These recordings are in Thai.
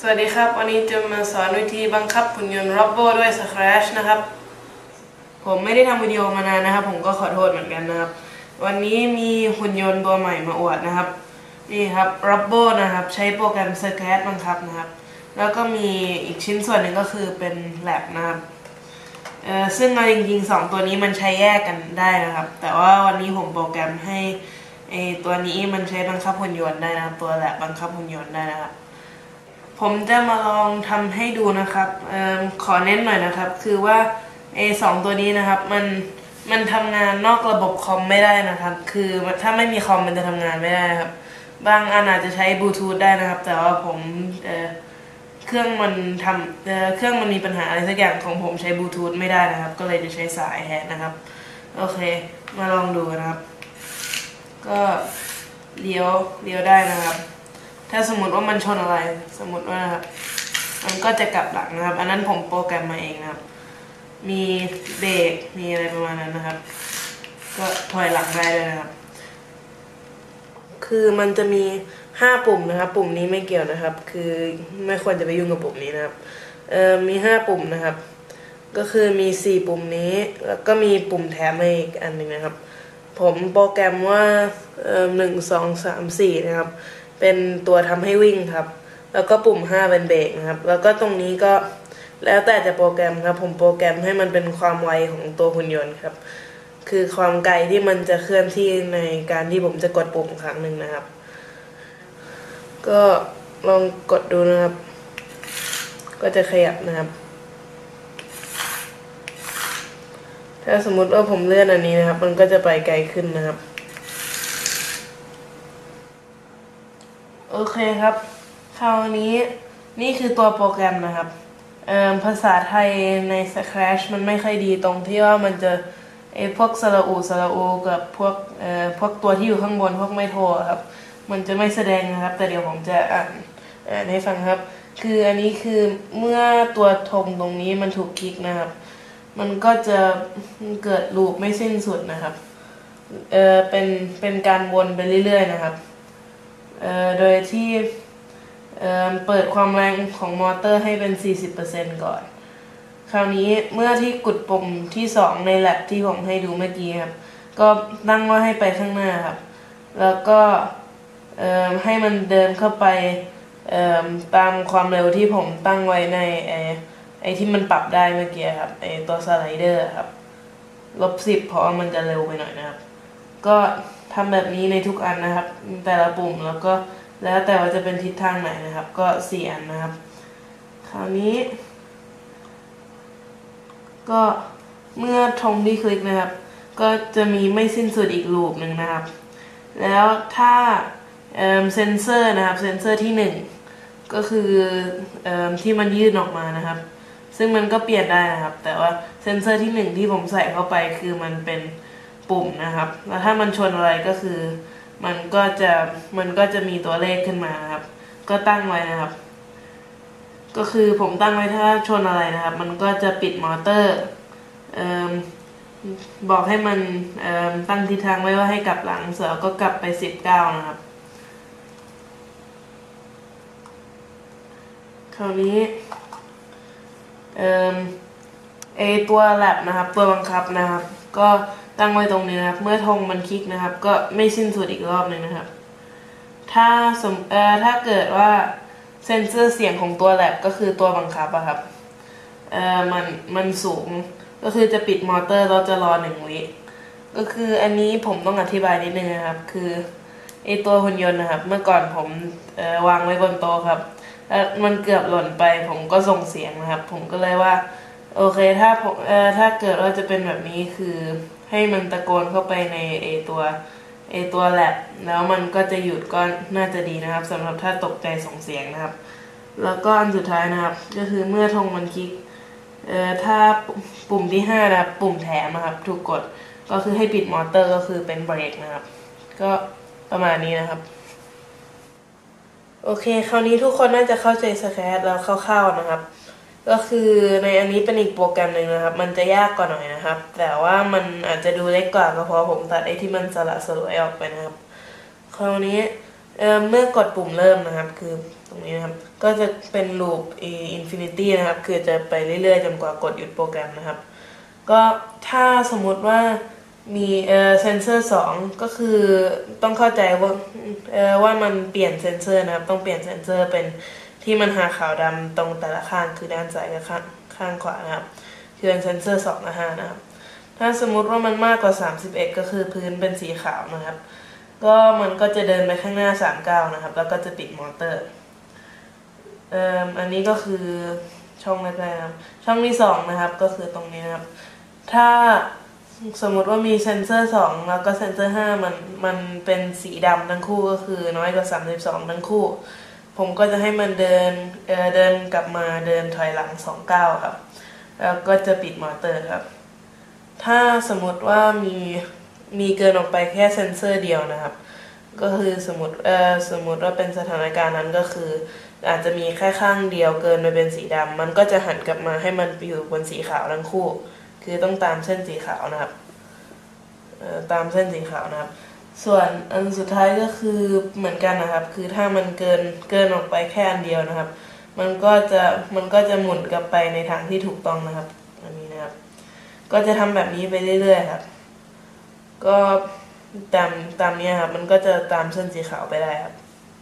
สวัสดีครับวันนี้จะมาสอนวิธีบังคับหุ่นยนต์ Robbo ด้วย Scratch นะครับผมไม่ได้ทำวิดีโอมานานนะครับผมก็ขอโทษเหมือนกันนะครับวันนี้มีหุ่นยนต์ตัวใหม่มาอวดนะครับนี่ครับ Robbo นะครับใช้โปรแกรม Scratch บังคับนะครับแล้วก็มีอีกชิ้นส่วนหนึ่งก็คือเป็น Lab นะครับซึ่งเอาจริงๆ2ตัวนี้มันใช้แยกกันได้นะครับแต่ว่าวันนี้ผมโปรแกรมให้ตัวนี้มันใช้บังคับหุ่นยนต์ได้นะครับตัว Lab บังคับหุ่นยนต์ได้นะครับผมจะมาลองทำให้ดูนะครับขอเน้นหน่อยนะครับคือว่า2ตัวนี้นะครับมันทำงานนอกระบบคอมไม่ได้นะครับคือถ้าไม่มีคอมมันจะทำงานไม่ได้ครับบางอันอาจจะใช้บลูทูธได้นะครับแต่ว่าผมเครื่องมันมีปัญหาอะไรสักอย่างของผมใช้บลูทูธไม่ได้นะครับก็เลยจะใช้สายแทนนะครับโอเคมาลองดูนะครับก็เลี้ยวได้นะครับถ้าสมมติว่ามันชนอะไรสมมติว่านะครับมันก็จะกลับหลังนะครับอันนั้นผมโปรแกรมมาเองนะครับมีเบรกมีอะไรประมาณนั้นนะครับก็ถอยหลังได้เลยนะครับคือมันจะมี5ปุ่มนะครับปุ่มนี้ไม่เกี่ยวนะครับคือไม่ควรจะไปยุ่งกับปุ่มนี้นะครับมี5ปุ่มนะครับก็คือมี4ปุ่มนี้แล้วก็มีปุ่มแถมมาอีกอันหนึ่งนะครับผมโปรแกรมว่า1 2 3 4นะครับเป็นตัวทำให้วิ่งครับแล้วก็ปุ่ม5เป็นเบรกนะครับแล้วก็ตรงนี้ก็แล้วแต่จะโปรแกรมครับผมโปรแกรมให้มันเป็นความไวของตัวหุ่นยนต์ครับคือความไกลที่มันจะเคลื่อนที่ในการที่ผมจะกดปุ่มครั้งหนึ่งนะครับก็ลองกดดูนะครับก็จะขยับนะครับถ้าสมมุติว่าผมเลื่อนอันนี้นะครับมันก็จะไปไกลขึ้นนะครับโอเคครับคราวนี้นี่คือตัวโปรแกรมนะครับภาษาไทยใน Scratch มันไม่ค่อยดีตรงที่ว่ามันจะพวกสระอูกับพวกตัวที่อยู่ข้างบนพวกไม่โทรครับมันจะไม่แสดงนะครับแต่เดี๋ยวผมจะอ่านให้ฟังครับคืออันนี้คือเมื่อตัวธงตรงนี้มันถูกคลิกนะครับมันก็จะเกิดลูปไม่สิ้นสุดนะครับเป็นการวนไปเรื่อยๆนะครับโดยที่เปิดความแรงของมอเตอร์ให้เป็น 40% ก่อนคราวนี้เมื่อที่กดปุ่มที่2ในแลบที่ผมให้ดูเมื่อกี้ครับก็ตั้งว่าให้ไปข้างหน้าครับแล้วก็ให้มันเดินเข้าไปตามความเร็วที่ผมตั้งไว้ในไอที่มันปรับได้เมื่อกี้ครับไอตัวสไลเดอร์ครับ-10เพราะมันจะเร็วไปหน่อยนะครับก็ทำแบบนี้ในทุกอันนะครับแต่ละปุ่มแล้วก็แล้วแต่ว่าจะเป็นทิศทางไหนนะครับก็4อันนะครับคราวนี้ก็เมื่อธงที่คลิกนะครับก็จะมีไม่สิ้นสุดอีกลูปหนึ่งนะครับแล้วถ้าเซนเซอร์นะครับเซนเซอร์ที่1ก็คือที่มันยื่นออกมานะครับซึ่งมันก็เปลี่ยนได้นะครับแต่ว่าเซนเซอร์ที่1ที่ผมใส่เข้าไปคือมันเป็นปุ่มนะครับแล้วถ้ามันชนอะไรก็คือมันก็จะมีตัวเลขขึ้นมาครับก็ตั้งไว้นะครับก็คือผมตั้งไว้ถ้าชนอะไรนะครับมันก็จะปิดมอเตอร์บอกให้มันตั้งทิศทางไว้ว่าให้กลับหลังเสร็จก็กลับไป19นะครับคราวนี้ตัวแลบนะครับตัวบังคับนะครับก็ตั้งไว้ตรงนี้นะครับเมื่อธงมันคลิกนะครับก็ไม่สิ้นสุดอีกรอบหนึ่งนะครับถ้าเกิดว่าเซนเซอร์เสียงของตัวแลบก็คือตัวบังคับอะครับมันสูงก็คือจะปิดมอเตอร์เราจะรอ1 วิก็คืออันนี้ผมต้องอธิบายนิดนึงนะครับคือตัวหุ่นยนต์นะครับเมื่อก่อนผมวางไว้บนโต๊ะครับแล้วมันเกือบหล่นไปผมก็ส่งเสียงนะครับผมก็เลยว่าโอเคถ้าเกิดว่าจะเป็นแบบนี้คือให้มันตะโกนเข้าไปในตัวแลบแล้วมันก็จะหยุดก็น่าจะดีนะครับสำหรับถ้าตกใจส่งเสียงนะครับแล้วก็อันสุดท้ายนะครับก็คือเมื่อธงมันคลิกถ้าปุ่มที่5นะครับปุ่มแถมนะครับถูกกดก็คือให้ปิดมอเตอร์ก็คือเป็นเบรกนะครับก็ประมาณนี้นะครับโอเคคราวนี้ทุกคนน่าจะเข้าใจสแครชแล้วคร่าวๆนะครับก็คือในอันนี้เป็นอีกโปรแกรมหนึ่งนะครับมันจะยากกว่าหน่อยนะครับแต่ว่ามันอาจจะดูเล็กกว่าก็เพราะผมตัดไอ้ที่มันสละสลวยออกไปนะครับคราวนี้เมื่อกดปุ่มเริ่มนะครับคือตรงนี้นะครับก็จะเป็นลูปอินฟินิตี้นะครับคือจะไปเรื่อยๆจนกว่ากดหยุดโปรแกรมนะครับก็ถ้าสมมุติว่ามีเซนเซอร์2ก็คือต้องเข้าใจว่ามันเปลี่ยนเซนเซอร์นะครับต้องเปลี่ยนเซนเซอร์เป็นที่มันหาขาวดำตรงแต่ละข้างคือด้านซ้ายกับข้างขวานะครับคือเป็นเซนเซอร์2กับ5นะครับถ้าสมมุติว่ามันมากกว่า31ก็คือพื้นเป็นสีขาวนะครับก็มันก็จะเดินไปข้างหน้า39นะครับแล้วก็จะปิดมอเตอร์อันนี้ก็คือช่องแรกๆนะครับช่องที่2นะครับก็คือตรงนี้นะครับถ้าสมมติว่ามีเซนเซอร์2แล้วก็เซนเซอร์5มันเป็นสีดำทั้งคู่ก็คือน้อยกว่า32ทั้งคู่ผมก็จะให้มันเดินกลับมาเดินถอยหลัง2ก้าวครับแล้วก็จะปิดมอเตอร์ครับถ้าสมมติว่ามีเกินออกไปแค่เซนเซอร์เดียวนะครับก็คือสมมติว่าเป็นสถานการณ์นั้นก็คืออาจจะมีแค่ข้างเดียวเกินไปเป็นสีดำมันก็จะหันกลับมาให้มันอยู่บนสีขาวทั้งคู่คือต้องตามเส้นสีขาวนะครับตามเส้นสีขาวนะครับส่วนอันสุดท้ายก็คือเหมือนกันนะครับคือถ้ามันเกินออกไปแค่อันเดียวนะครับมันก็จะหมุนกลับไปในทางที่ถูกต้องนะครับอันนี้นะครับก็จะทำแบบนี้ไปเรื่อยๆครับก็ตามนี้ครับมันก็จะตามเส้นสีขาวไปได้ครับ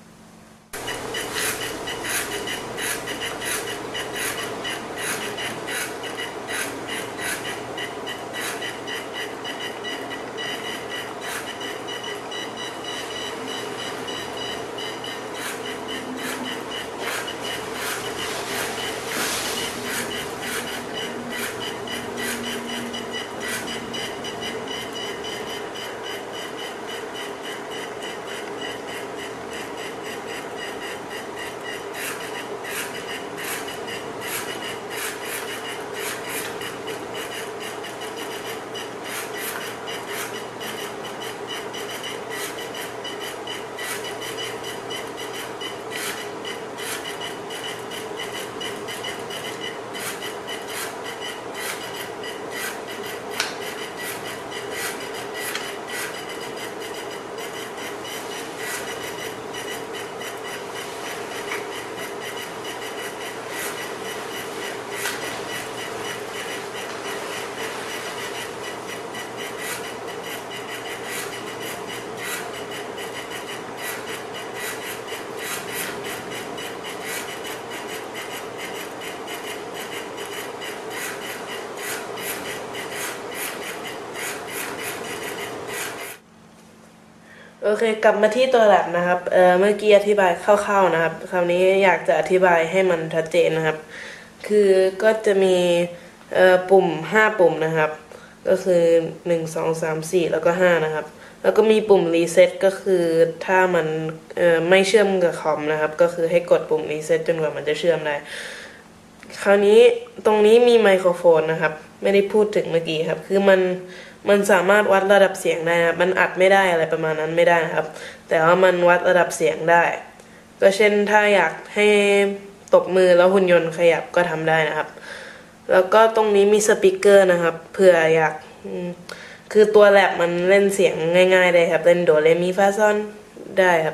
โอเคกลับมาที่ตัวแลบนะครับเมื่อกี้อธิบายคร่าวๆนะครับคราวนี้อยากจะอธิบายให้มันชัดเจนนะครับคือก็จะมีปุ่ม5ปุ่มนะครับก็คือ1 2 3 4แล้วก็5นะครับแล้วก็มีปุ่มรีเซ็ตก็คือถ้ามันไม่เชื่อมกับคอมนะครับก็คือให้กดปุ่มรีเซ็ตจนกว่ามันจะเชื่อมได้คราวนี้ตรงนี้มีไมโครโฟนนะครับไม่ได้พูดถึงเมื่อกี้ครับคือมันสามารถวัดระดับเสียงได้นะครับมันอัดไม่ได้อะไรประมาณนั้นไม่ได้นะครับแต่ว่ามันวัดระดับเสียงได้ก็เช่นถ้าอยากให้ตบมือแล้วหุ่นยนต์ขยับก็ทำได้นะครับแล้วก็ตรงนี้มีสปีกเกอร์นะครับเผื่ออยากคือตัวแลบมันเล่นเสียงง่ายๆได้ครับเล่นโดเรมีฟาซอนได้ครับ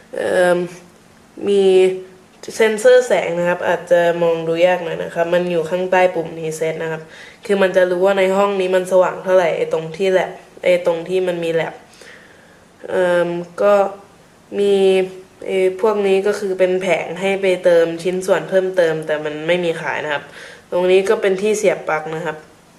มีเซนเซอร์แสงนะครับอาจจะมองดูยากหน่อยนะครับมันอยู่ข้างใต้ปุ่มรีเซ็ตนะครับคือมันจะรู้ว่าในห้องนี้มันสว่างเท่าไหร่ตรงที่แลบตรงที่มันมีแลบก็มีพวกนี้ก็คือเป็นแผงให้ไปเติมชิ้นส่วนเพิ่มเติมแต่มันไม่มีขายนะครับตรงนี้ก็เป็นที่เสียบปลั๊กนะครับ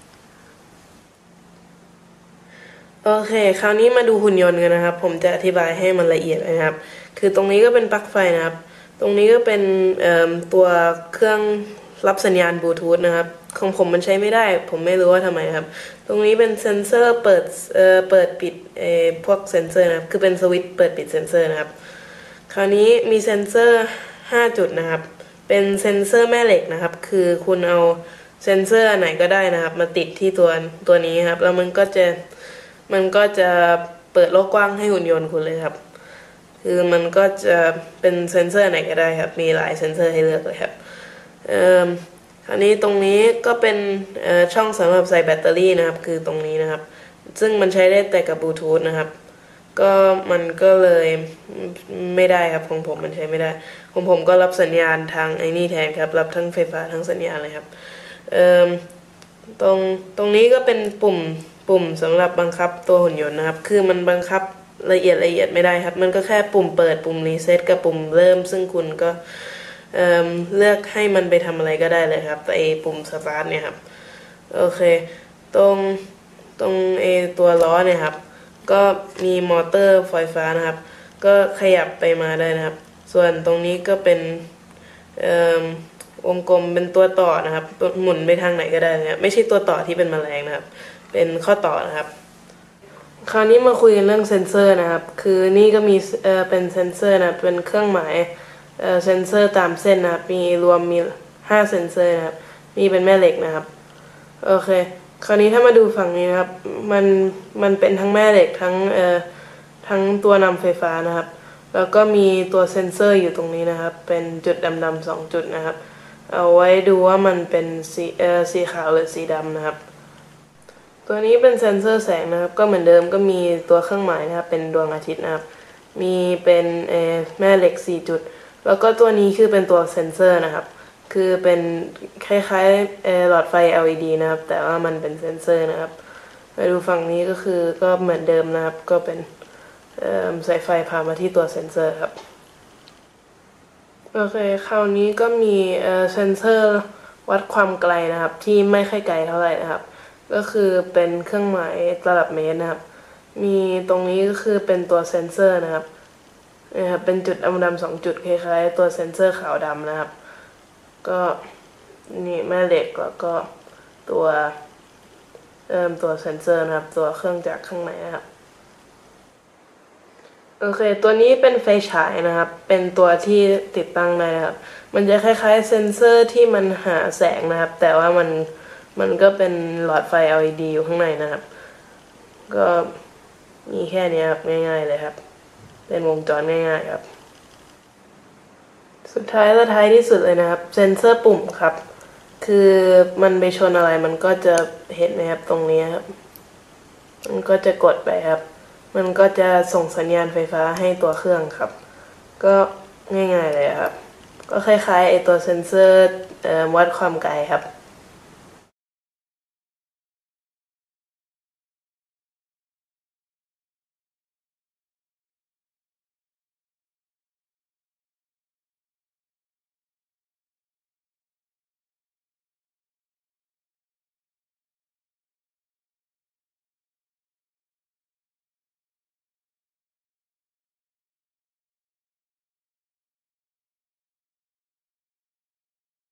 โอเคคราวนี้มาดูหุ่นยนต์กันนะครับผมจะอธิบายให้มันละเอียดนะครับคือตรงนี้ก็เป็นปลั๊กไฟนะครับตรงนี้ก็เป็นตัวเครื่องรับสัญญาณบลูทูธนะครับของผมมันใช้ไม่ได้ผมไม่รู้ว่าทำไมครับตรงนี้เป็นเซนเซอร์เปิดปิดพวกเซนเซอร์นะครับคือเป็นสวิตช์เปิดปิดเซนเซอร์นะครับคราวนี้มีเซนเซอร์5จุดนะครับเป็นเซนเซอร์แม่เหล็กนะครับคือคุณเอาเซนเซอร์ไหนก็ได้นะครับมาติดที่ตัวนี้ครับแล้วมันก็จะเปิดโลกกว้างให้หุ่นยนต์คุณเลยครับคือมันก็จะเป็นเซนเซอร์ไหนก็ได้ครับมีหลายเซนเซอร์ให้เลือกเลยครับคราวนี้ตรงนี้ก็เป็นช่องสำหรับใส่แบตเตอรี่นะครับคือตรงนี้นะครับซึ่งมันใช้ได้แต่กับบลูทูธนะครับก็มันก็เลยไม่ได้ครับของผมมันใช้ไม่ได้ของผมก็รับสัญญาณทางไอ้นี่แทนครับรับทั้งไฟฟ้าทั้งสัญญาณเลยครับเอ่อตรงตรงนี้ก็เป็นปุ่มสำหรับบังคับตัวหุ่นยนต์นะครับคือมันบังคับละเอียดไม่ได้ครับมันก็แค่ปุ่มเปิดปุ่มรีเซ็ตกับปุ่มเริ่มซึ่งคุณก็เลือกให้มันไปทำอะไรก็ได้เลยครับไอ้ปุ่มสตาร์ทเนี่ยครับโอเคตรงไอ้ตัวล้อเนี่ยครับก็มีมอเตอร์ไฟฟ้านะครับก็ขยับไปมาได้นะครับส่วนตรงนี้ก็เป็นวงกลมเป็นตัวต่อนะครับหมุนไปทางไหนก็ได้นะครับไม่ใช่ตัวต่อที่เป็นแมลงนะครับเป็นข้อต่อนะครับคราวนี้มาคุยกันเรื่องเซนเซอร์นะครับคือนี่ก็มีเป็นเซนเซอร์นะเป็นเครื่องหมายเซนเซอร์ตามเส้นนะครับรวมมี5เซนเซอร์นะครับมีเป็นแม่เหล็กนะครับโอเคคราวนี้ถ้ามาดูฝั่งนี้นะครับมันเป็นทั้งแม่เหล็กทั้งตัวนำไฟฟ้านะครับแล้วก็มีตัวเซนเซอร์อยู่ตรงนี้นะครับเป็นจุดดำๆ2จุดนะครับเอาไว้ดูว่ามันเป็นสีขาวหรือสีดำนะครับตัวนี้เป็นเซนเซอร์แสงนะครับก็เหมือนเดิมก็มีตัวเครื่องหมายนะครับเป็นดวงอาทิตย์นะครับมีเป็นแม่เหล็ก4จุดแล้วก็ตัวนี้คือเป็นตัวเซนเซอร์นะครับคือเป็นคล้ายๆหลอดไฟ LED นะครับแต่ว่ามันเป็นเซนเซอร์นะครับมาดูฝั่งนี้ก็คือก็เหมือนเดิมนะครับก็เป็นสายไฟพามาที่ตัวเซนเซอร์ครับโอเคคราวนี้ก็มีเซนเซอร์วัดความไกลนะครับที่ไม่ค่อยไกลเท่าไหร่นะครับก็คือเป็นเครื่องหมายระดับเมตรนะครับมีตรงนี้ก็คือเป็นตัวเซนเซอร์นะครับเป็นจุดดำๆ2จุดคล้ายๆตัวเซนเซอร์ขาวดำนะครับก็นี่แม่เหล็กแล้วก็ตัวตัวเซนเซอร์นะครับตัวเครื่องจักรข้างในนะครับโอเคตัวนี้เป็นไฟฉายนะครับเป็นตัวที่ติดตั้งได้นะครับมันจะคล้ายๆเซนเซอร์ที่มันหาแสงนะครับแต่ว่ามันก็เป็นหลอดไฟ LED อยู่ข้างในนะครับก็มีแค่นี้ครับง่ายๆเลยครับเป็นวงจรง่ายๆครับสุดท้ายและท้ายที่สุดเลยนะครับเซนเซอร์ปุ่มครับคือมันไปชนอะไรมันก็จะเห็นนะครับตรงนี้ครับมันก็จะกดไปครับมันก็จะส่งสัญญาณไฟฟ้าให้ตัวเครื่องครับก็ง่ายๆเลยครับก็คล้ายๆไอตัวเซนเซอร์วัดความไกลครับ